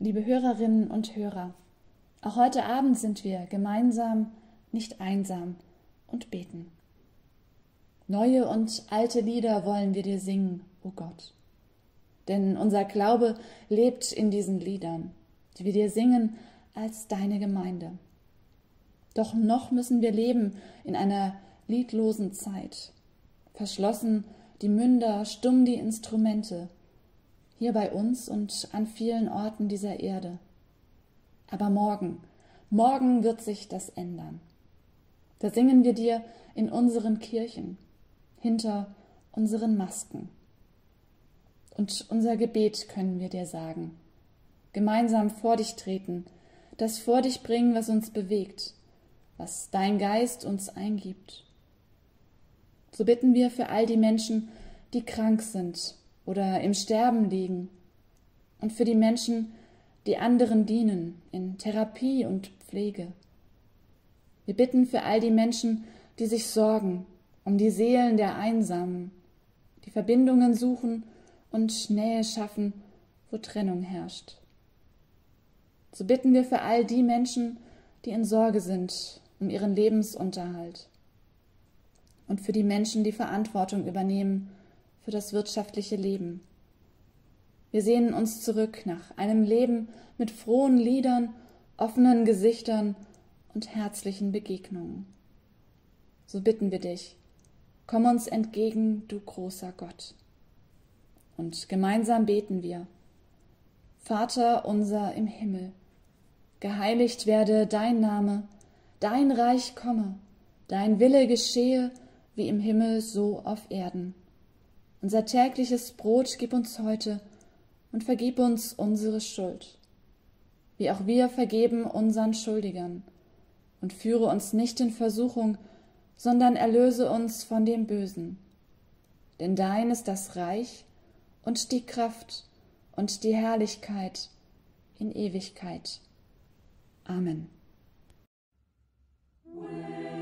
liebe Hörerinnen und Hörer. Auch heute Abend sind wir gemeinsam, nicht einsam und beten. Neue und alte Lieder wollen wir dir singen, o Gott. Denn unser Glaube lebt in diesen Liedern, die wir dir singen als deine Gemeinde. Doch noch müssen wir leben in einer liedlosen Zeit. Verschlossen die Münder, stumm die Instrumente, hier bei uns und an vielen Orten dieser Erde. Aber morgen wird sich das ändern. Da singen wir dir in unseren Kirchen, hinter unseren Masken. Und unser Gebet können wir dir sagen. Gemeinsam vor dich treten, das vor dich bringen, was uns bewegt, was dein Geist uns eingibt. So bitten wir für all die Menschen, die krank sind oder im Sterben liegen, und für die Menschen, die anderen dienen in Therapie und Pflege. Wir bitten für all die Menschen, die sich sorgen um die Seelen der Einsamen, die Verbindungen suchen und Nähe schaffen, wo Trennung herrscht. So bitten wir für all die Menschen, die in Sorge sind um ihren Lebensunterhalt, und für die Menschen, die Verantwortung übernehmen für das wirtschaftliche Leben. Wir sehnen uns zurück nach einem Leben mit frohen Liedern, offenen Gesichtern und herzlichen Begegnungen. So bitten wir dich, komm uns entgegen, du großer Gott. Und gemeinsam beten wir: Vater unser im Himmel, geheiligt werde dein Name, dein Reich komme, dein Wille geschehe, wie im Himmel so auf Erden. Unser tägliches Brot gib uns heute und vergib uns unsere Schuld, wie auch wir vergeben unseren Schuldigern. Und führe uns nicht in Versuchung, sondern erlöse uns von dem Bösen. Denn dein ist das Reich und die Kraft und die Herrlichkeit in Ewigkeit. Amen.